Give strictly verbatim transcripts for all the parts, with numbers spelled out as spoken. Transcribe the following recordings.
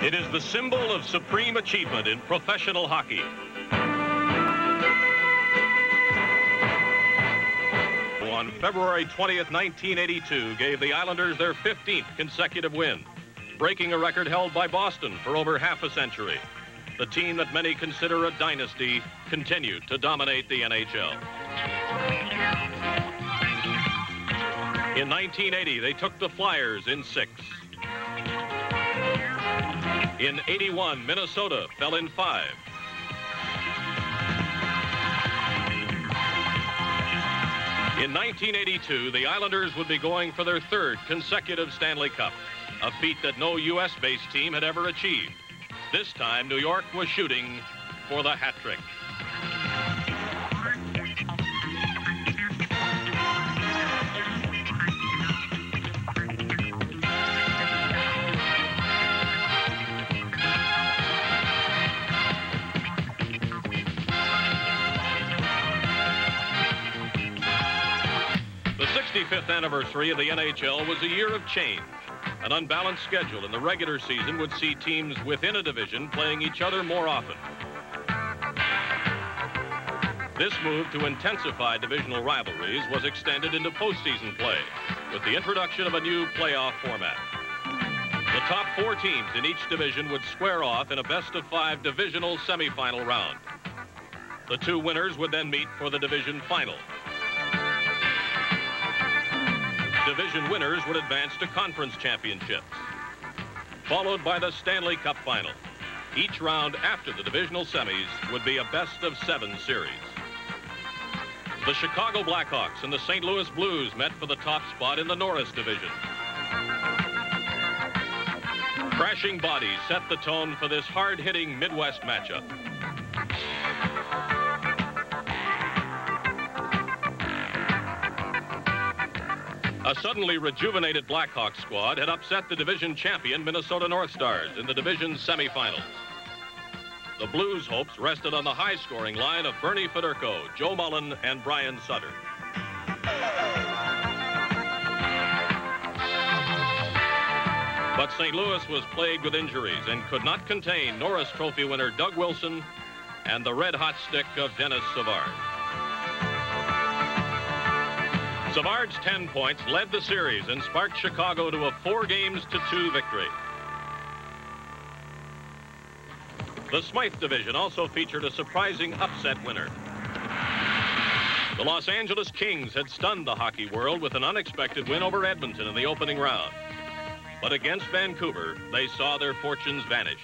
It is the symbol of supreme achievement in professional hockey. On February twentieth, nineteen eighty-two, gave the Islanders their fifteenth consecutive win, breaking a record held by Boston for over half a century. The team that many consider a dynasty continued to dominate the N H L. In nineteen eighty, they took the Flyers in six. In eighty-one, Minnesota fell in five. In nineteen eighty-two, the Islanders would be going for their third consecutive Stanley Cup, a feat that no U S-based team had ever achieved. This time, New York was shooting for the hat trick. The sixty-fifth anniversary of the N H L was a year of change. An unbalanced schedule in the regular season would see teams within a division playing each other more often. This move to intensify divisional rivalries was extended into postseason play with the introduction of a new playoff format. The top four teams in each division would square off in a best-of-five divisional semifinal round. The two winners would then meet for the division final. Division winners would advance to conference championships, followed by the Stanley Cup final. Each round after the divisional semis would be a best-of-seven series. The Chicago Blackhawks and the Saint Louis Blues met for the top spot in the Norris division. Crashing bodies set the tone for this hard-hitting Midwest matchup. A suddenly rejuvenated Blackhawks squad had upset the division champion Minnesota North Stars in the division's semifinals. The Blues' hopes rested on the high-scoring line of Bernie Federko, Joe Mullen, and Brian Sutter. But Saint Louis was plagued with injuries and could not contain Norris Trophy winner Doug Wilson and the red-hot stick of Dennis Savard. Savard's ten points led the series and sparked Chicago to a four games to two victory. The Smythe division also featured a surprising upset winner. The Los Angeles Kings had stunned the hockey world with an unexpected win over Edmonton in the opening round. But against Vancouver, they saw their fortunes vanish.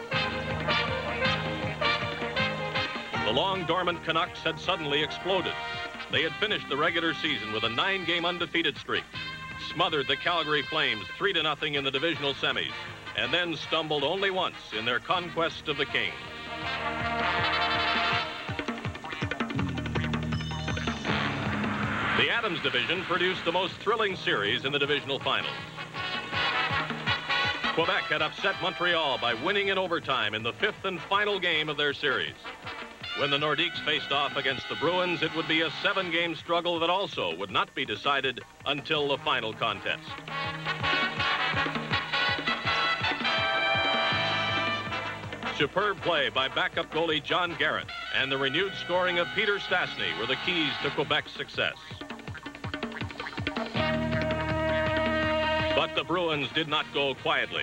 The long-dormant Canucks had suddenly exploded. They had finished the regular season with a nine-game undefeated streak, smothered the Calgary Flames three to nothing in the divisional semis, and then stumbled only once in their conquest of the Kings. The Adams division produced the most thrilling series in the divisional finals. Quebec had upset Montreal by winning in overtime in the fifth and final game of their series. When the Nordiques faced off against the Bruins, it would be a seven-game struggle that also would not be decided until the final contest. Superb play by backup goalie John Garrett and the renewed scoring of Peter Stastny were the keys to Quebec's success. But the Bruins did not go quietly.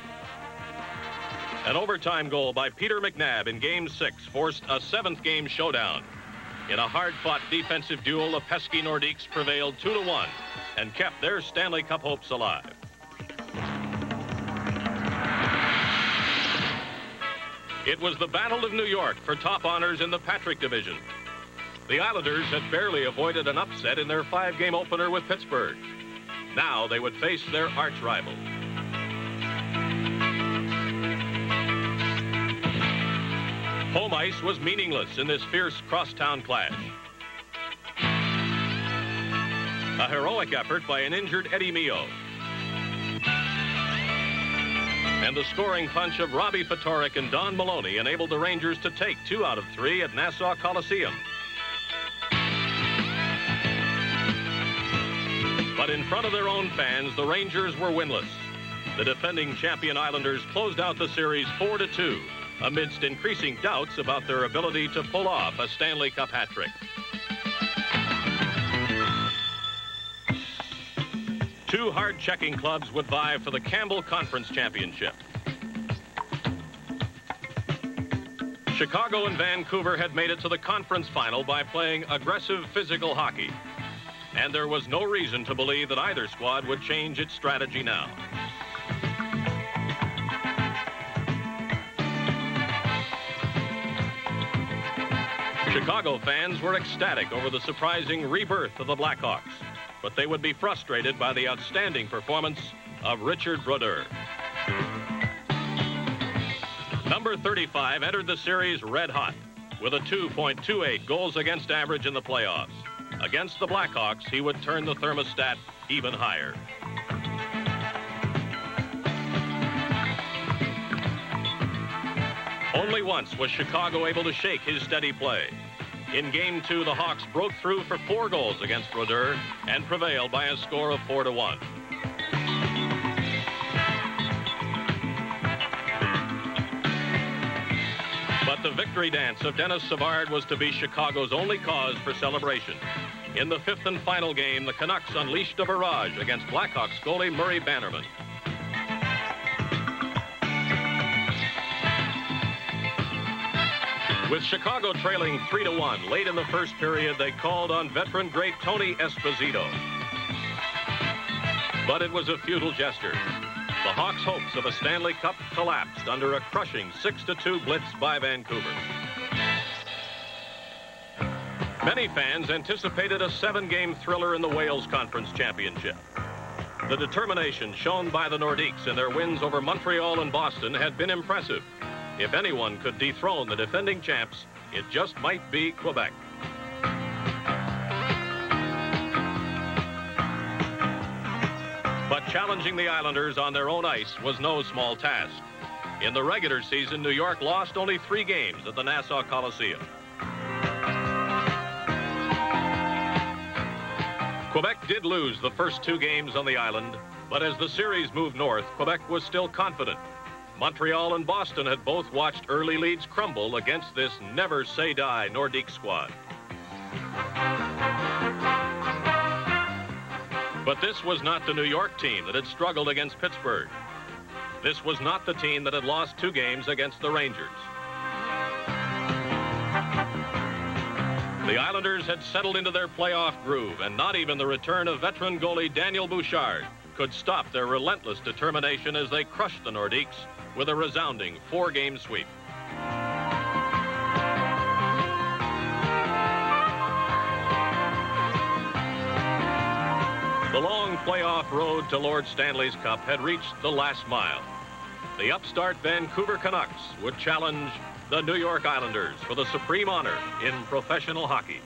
An overtime goal by Peter McNabb in Game six forced a seventh-game showdown. In a hard-fought defensive duel, the pesky Nordiques prevailed two to one and kept their Stanley Cup hopes alive. It was the Battle of New York for top honors in the Patrick division. The Islanders had barely avoided an upset in their five-game opener with Pittsburgh. Now they would face their arch-rival. Home ice was meaningless in this fierce crosstown clash. A heroic effort by an injured Eddie Mio. And the scoring punch of Robbie Fatorik and Don Maloney enabled the Rangers to take two out of three at Nassau Coliseum. But in front of their own fans, the Rangers were winless. The defending champion Islanders closed out the series four to two, amidst increasing doubts about their ability to pull off a Stanley Cup hat trick. Two hard-checking clubs would vie for the Campbell Conference Championship. Chicago and Vancouver had made it to the conference final by playing aggressive physical hockey. And there was no reason to believe that either squad would change its strategy now. Chicago fans were ecstatic over the surprising rebirth of the Blackhawks, but they would be frustrated by the outstanding performance of Richard Brodeur. Number thirty-five entered the series red hot with a two point two eight goals against average in the playoffs. Against the Blackhawks, he would turn the thermostat even higher. Only once was Chicago able to shake his steady play. In Game two, the Hawks broke through for four goals against Brodeur and prevailed by a score of four to one. But the victory dance of Dennis Savard was to be Chicago's only cause for celebration. In the fifth and final game, the Canucks unleashed a barrage against Blackhawks goalie Murray Bannerman. With Chicago trailing three to one late in the first period, they called on veteran great Tony Esposito. But it was a futile gesture. The Hawks' hopes of a Stanley Cup collapsed under a crushing six to two blitz by Vancouver. Many fans anticipated a seven-game thriller in the Wales Conference Championship. The determination shown by the Nordiques in their wins over Montreal and Boston had been impressive. If anyone could dethrone the defending champs, it just might be Quebec. But challenging the Islanders on their own ice was no small task. In the regular season, New York lost only three games at the Nassau Coliseum. Quebec did lose the first two games on the island, but as the series moved north, Quebec was still confident. Montreal and Boston had both watched early leads crumble against this never-say-die Nordique squad. But this was not the New York team that had struggled against Pittsburgh. This was not the team that had lost two games against the Rangers. The Islanders had settled into their playoff groove, and not even the return of veteran goalie Daniel Bouchard could stop their relentless determination as they crushed the Nordiques with a resounding four-game sweep. The long playoff road to Lord Stanley's Cup had reached the last mile. The upstart Vancouver Canucks would challenge the New York Islanders for the supreme honor in professional hockey.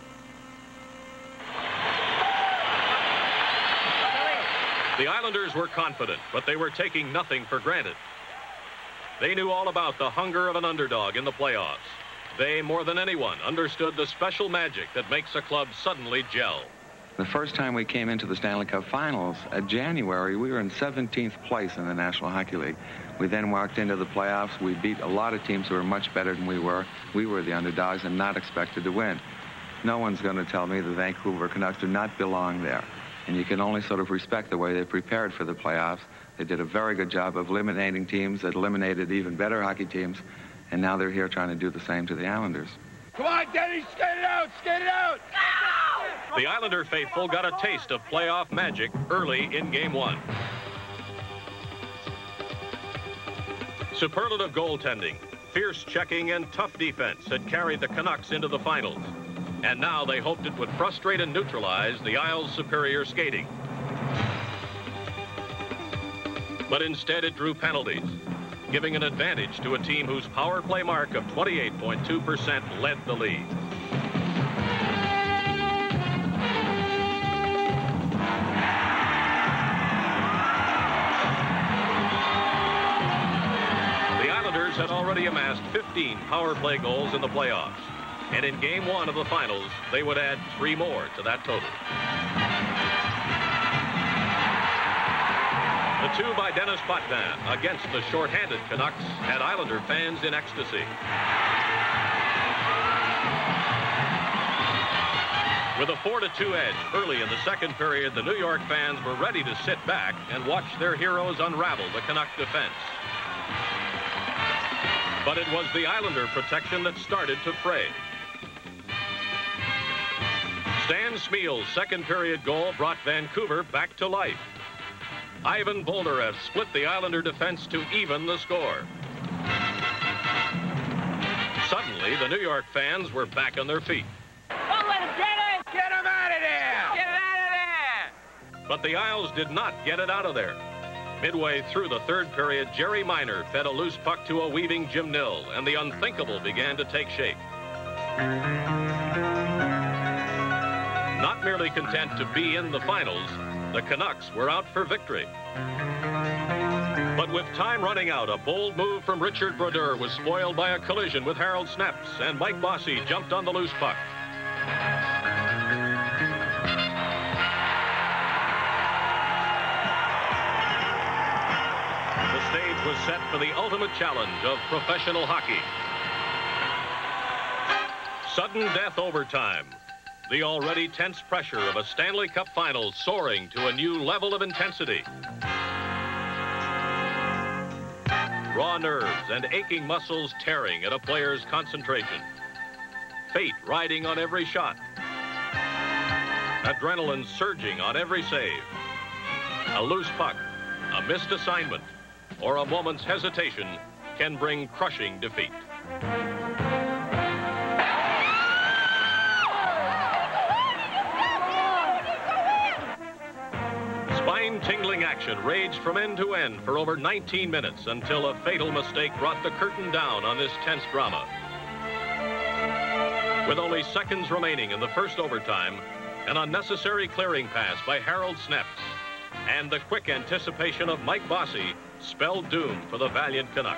The Islanders were confident, but they were taking nothing for granted. They knew all about the hunger of an underdog in the playoffs. They, more than anyone, understood the special magic that makes a club suddenly gel. The first time we came into the Stanley Cup Finals, at January, we were in seventeenth place in the National Hockey League. We then walked into the playoffs. We beat a lot of teams who were much better than we were. We were the underdogs and not expected to win. No one's going to tell me the Vancouver Canucks do not belong there. And you can only sort of respect the way they prepared for the playoffs. They did a very good job of eliminating teams that eliminated even better hockey teams, and now they're here trying to do the same to the Islanders. Come on, Denny, skate it out, skate it out! The Islander faithful got a taste of playoff magic early in game one. Superlative goaltending, fierce checking, and tough defense had carried the Canucks into the finals. And now they hoped it would frustrate and neutralize the Isles' superior skating. But instead it drew penalties, giving an advantage to a team whose power play mark of twenty-eight point two percent led the lead. The Islanders had already amassed fifteen power play goals in the playoffs, and in game one of the finals, they would add three more to that total. The two by Dennis Botman against the shorthanded Canucks had Islander fans in ecstasy. With a four to two edge early in the second period, the New York fans were ready to sit back and watch their heroes unravel the Canuck defense. But it was the Islander protection that started to fray. Stan Smeal's second period goal brought Vancouver back to life. Ivan Boldarev split the Islander defense to even the score. Suddenly, the New York fans were back on their feet. Don't let him get it! Get him out of there! Get it out of there! But the Isles did not get it out of there. Midway through the third period, Jerry Minor fed a loose puck to a weaving Jim Nill, and the unthinkable began to take shape. Not merely content to be in the finals, the Canucks were out for victory. But with time running out, a bold move from Richard Brodeur was spoiled by a collision with Harold Snaps, and Mike Bossy jumped on the loose puck. The stage was set for the ultimate challenge of professional hockey. Sudden death overtime. The already tense pressure of a Stanley Cup final soaring to a new level of intensity. Raw nerves and aching muscles tearing at a player's concentration. Fate riding on every shot. Adrenaline surging on every save. A loose puck, a missed assignment, or a moment's hesitation can bring crushing defeat. Spine-tingling action raged from end to end for over nineteen minutes until a fatal mistake brought the curtain down on this tense drama. With only seconds remaining in the first overtime, an unnecessary clearing pass by Harold Snaps and the quick anticipation of Mike Bossy spelled doom for the valiant Canucks.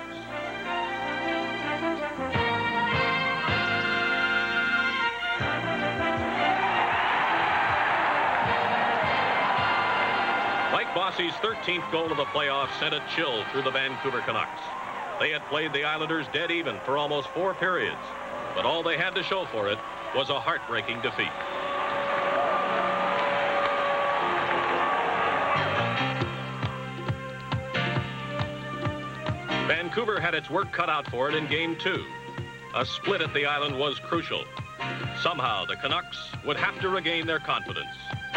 Mike Bossy's thirteenth goal of the playoffs sent a chill through the Vancouver Canucks. They had played the Islanders dead even for almost four periods, but all they had to show for it was a heartbreaking defeat. Vancouver had its work cut out for it in game two. A split at the island was crucial. Somehow the Canucks would have to regain their confidence.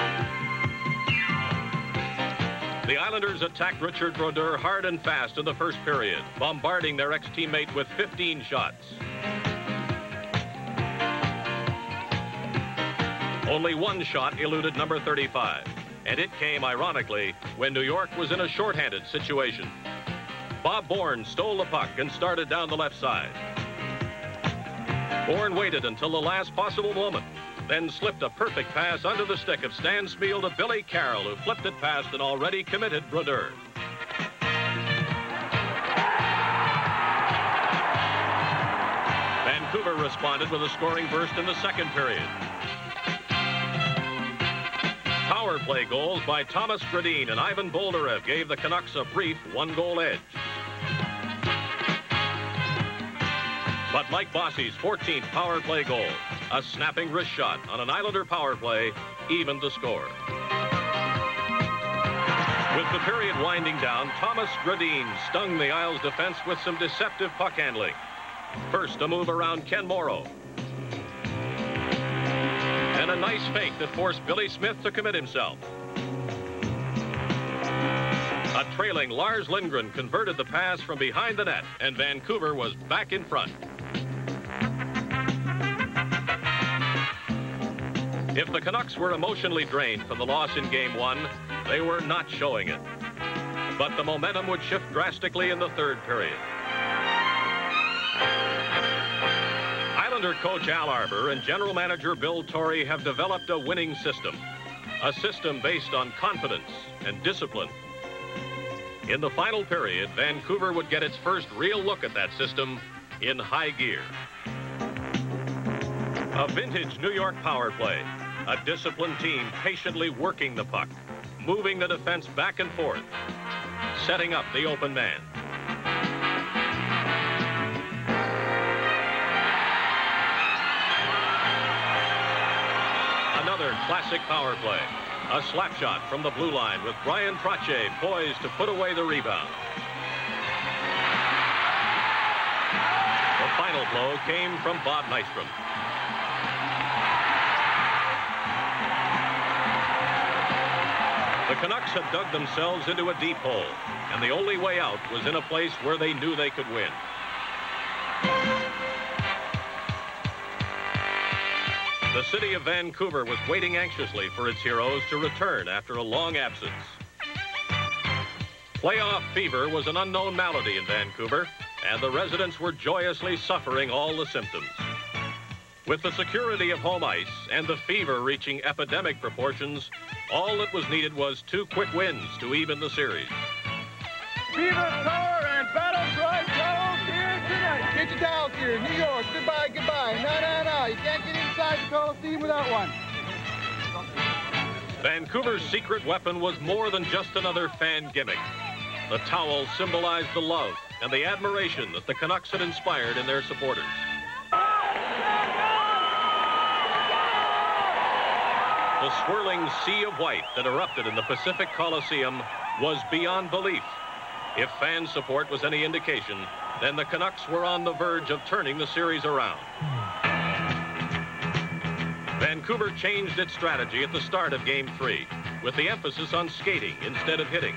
The Islanders attacked Richard Brodeur hard and fast in the first period, bombarding their ex-teammate with fifteen shots. Only one shot eluded number thirty-five, and it came, ironically, when New York was in a shorthanded situation. Bob Bourne stole the puck and started down the left side. Bourne waited until the last possible moment, then slipped a perfect pass under the stick of Stan Smeal to Billy Carroll, who flipped it past an already committed Brodeur. Vancouver responded with a scoring burst in the second period. Power play goals by Thomas Gradin and Ivan Boldarev gave the Canucks a brief one-goal edge. But Mike Bossy's fourteenth power play goal, a snapping wrist shot on an Islander power play, evened the score. With the period winding down, Thomas Gradin stung the Isles' defense with some deceptive puck handling. First, a move around Ken Morrow. And a nice fake that forced Billy Smith to commit himself. A trailing Lars Lindgren converted the pass from behind the net, and Vancouver was back in front. If the Canucks were emotionally drained from the loss in game one, they were not showing it. But the momentum would shift drastically in the third period. Islander coach Al Arbour and general manager Bill Torrey have developed a winning system, a system based on confidence and discipline. In the final period, Vancouver would get its first real look at that system in high gear. A vintage New York power play, a disciplined team patiently working the puck, moving the defense back and forth. setting up the open man. Another classic power play. A slap shot from the blue line with Brian Trottier poised to put away the rebound. The final blow came from Bob Nystrom. The Canucks had dug themselves into a deep hole, and the only way out was in a place where they knew they could win. The city of Vancouver was waiting anxiously for its heroes to return after a long absence. Playoff fever was an unknown malady in Vancouver, and the residents were joyously suffering all the symptoms. With the security of home ice and the fever reaching epidemic proportions, all that was needed was two quick wins to even the series. Fever, power, and battle cry towels here tonight. Get your towels here. New York, goodbye, goodbye. No, no, no. You can't get inside the Coliseum without one. Vancouver's secret weapon was more than just another fan gimmick. The towel symbolized the love and the admiration that the Canucks had inspired in their supporters. The swirling sea of white that erupted in the Pacific Coliseum was beyond belief. If fan support was any indication, then the Canucks were on the verge of turning the series around. Vancouver changed its strategy at the start of Game three, with the emphasis on skating instead of hitting.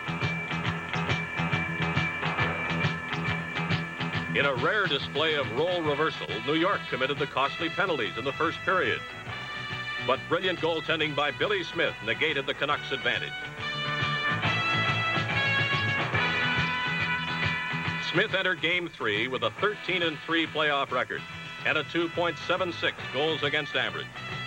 In a rare display of role reversal, New York committed the costly penalties in the first period. But brilliant goaltending by Billy Smith negated the Canucks' advantage. Smith entered Game three with a thirteen and three playoff record and a two point seven six goals against average.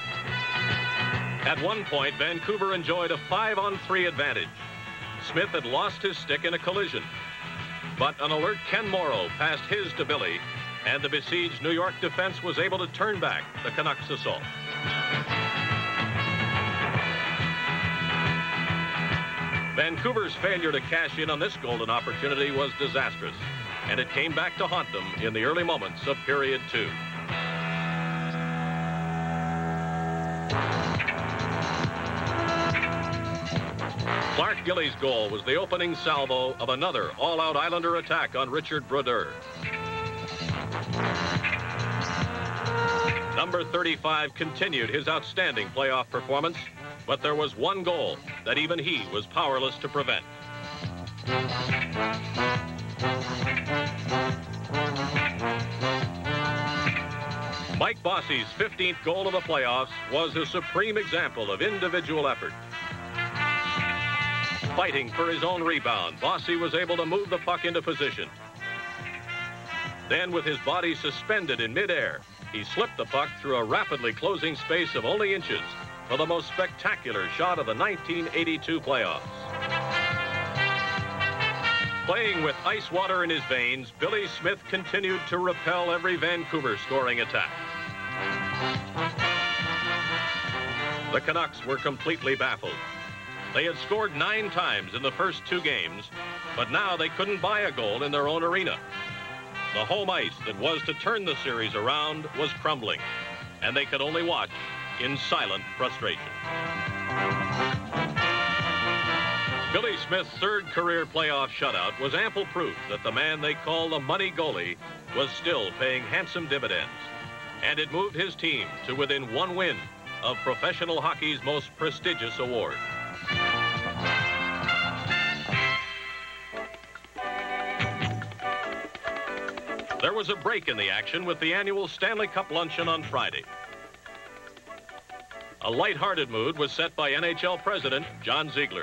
At one point, Vancouver enjoyed a five on three advantage. Smith had lost his stick in a collision, but an alert Ken Morrow passed his to Billy, and the besieged New York defense was able to turn back the Canucks' assault. Vancouver's failure to cash in on this golden opportunity was disastrous, and it came back to haunt them in the early moments of period two. Clark Gillies' goal was the opening salvo of another all-out Islander attack on Richard Brodeur. Number thirty-five continued his outstanding playoff performance, but there was one goal that even he was powerless to prevent. Mike Bossy's fifteenth goal of the playoffs was a supreme example of individual effort. Fighting for his own rebound, Bossy was able to move the puck into position. Then, with his body suspended in midair, he slipped the puck through a rapidly closing space of only inches for the most spectacular shot of the nineteen eighty-two playoffs. Playing with ice water in his veins, Billy Smith continued to repel every Vancouver scoring attack. The Canucks were completely baffled. They had scored nine times in the first two games, but now they couldn't buy a goal in their own arena. The home ice that was to turn the series around was crumbling, and they could only watch in silent frustration. Billy Smith's third career playoff shutout was ample proof that the man they call the money goalie was still paying handsome dividends, and it moved his team to within one win of professional hockey's most prestigious award. There was a break in the action with the annual Stanley Cup luncheon on Friday. A lighthearted mood was set by N H L President John Ziegler.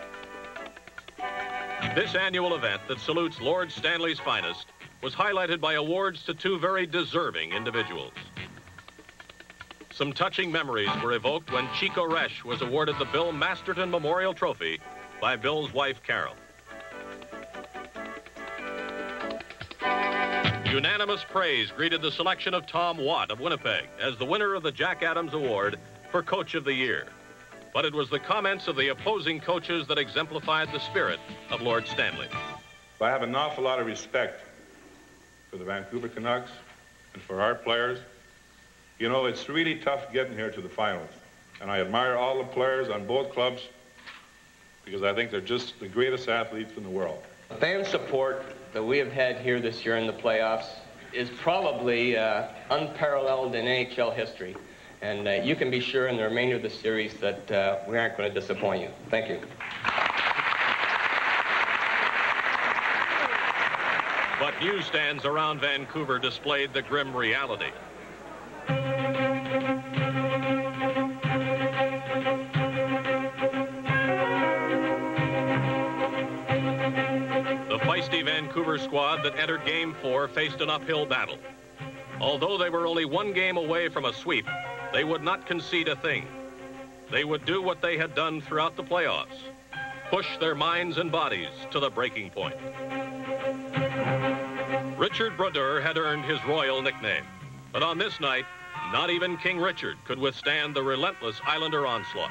This annual event that salutes Lord Stanley's finest was highlighted by awards to two very deserving individuals. Some touching memories were evoked when Chico Resch was awarded the Bill Masterton Memorial Trophy by Bill's wife, Carol. Unanimous praise greeted the selection of Tom Watt of Winnipeg as the winner of the Jack Adams Award for Coach of the Year. but it was the comments of the opposing coaches that exemplified the spirit of Lord Stanley. I have an awful lot of respect for the Vancouver Canucks and for our players. You know, it's really tough getting here to the finals, and I admire all the players on both clubs because I think they're just the greatest athletes in the world. Fan support that we have had here this year in the playoffs is probably uh, unparalleled in N H L history. And uh, you can be sure in the remainder of the series that uh, we aren't going to disappoint you. Thank you. But newsstands around Vancouver displayed the grim reality. The feisty Vancouver squad that entered Game four faced an uphill battle. Although they were only one game away from a sweep, they would not concede a thing. They would do what they had done throughout the playoffs, push their minds and bodies to the breaking point. Richard Brodeur had earned his royal nickname, but on this night, not even King Richard could withstand the relentless Islander onslaught.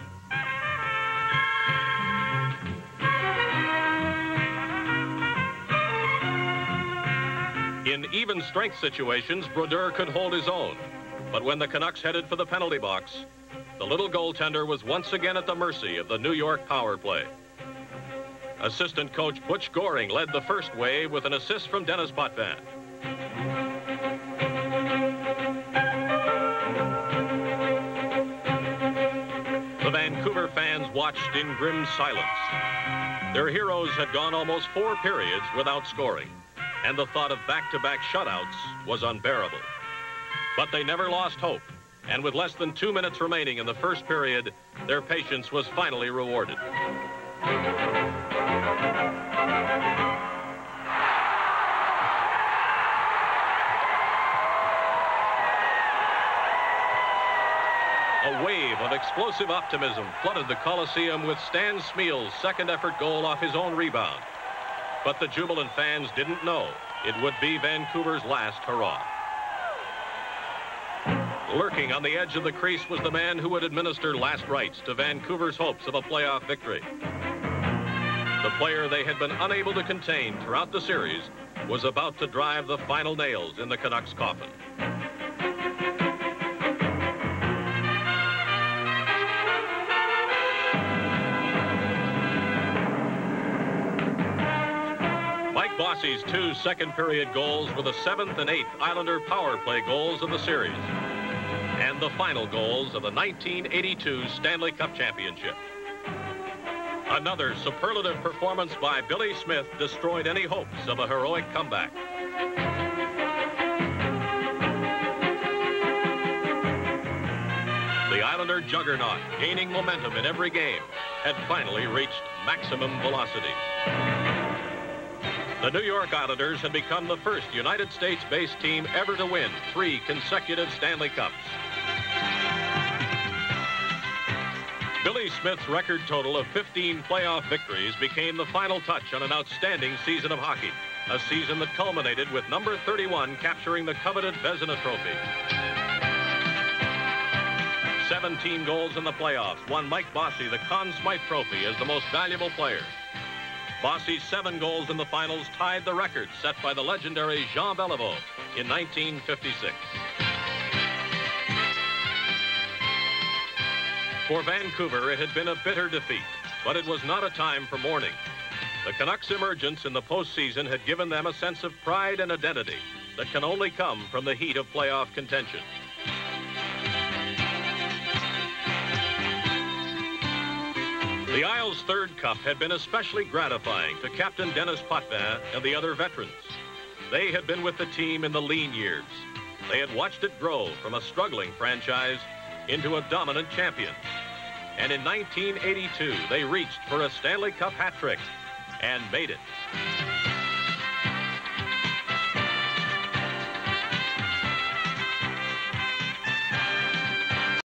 In even strength situations, Brodeur could hold his own. But when the Canucks headed for the penalty box, the little goaltender was once again at the mercy of the New York power play. Assistant coach Butch Goring led the first wave with an assist from Dennis Potvin. The Vancouver fans watched in grim silence. Their heroes had gone almost four periods without scoring, and the thought of back-to-back shutouts was unbearable. But they never lost hope, and with less than two minutes remaining in the first period, their patience was finally rewarded. A wave of explosive optimism flooded the Coliseum with Stan Smeal's second effort goal off his own rebound. But the jubilant fans didn't know it would be Vancouver's last hurrah. Lurking on the edge of the crease was the man who would administer last rites to Vancouver's hopes of a playoff victory. The player they had been unable to contain throughout the series was about to drive the final nails in the Canucks' coffin. Mike Bossy's two second-period goals were the seventh and eighth Islander power play goals of the series, and the final goals of the nineteen eighty-two Stanley Cup Championship. Another superlative performance by Billy Smith destroyed any hopes of a heroic comeback. The Islander juggernaut, gaining momentum in every game, had finally reached maximum velocity. The New York Islanders had become the first United States-based team ever to win three consecutive Stanley Cups. Billy Smith's record total of fifteen playoff victories became the final touch on an outstanding season of hockey, a season that culminated with number thirty-one capturing the coveted Vezina Trophy. seventeen goals in the playoffs won Mike Bossy the Conn Smythe Trophy as the most valuable player. Bossy's seven goals in the finals tied the record set by the legendary Jean Beliveau in nineteen fifty-six. For Vancouver, it had been a bitter defeat, but it was not a time for mourning. The Canucks' emergence in the postseason had given them a sense of pride and identity that can only come from the heat of playoff contention. The Isles' third cup had been especially gratifying to Captain Dennis Potvin and the other veterans. They had been with the team in the lean years. They had watched it grow from a struggling franchise into a dominant champion. And in nineteen eighty-two, they reached for a Stanley Cup hat trick and made it.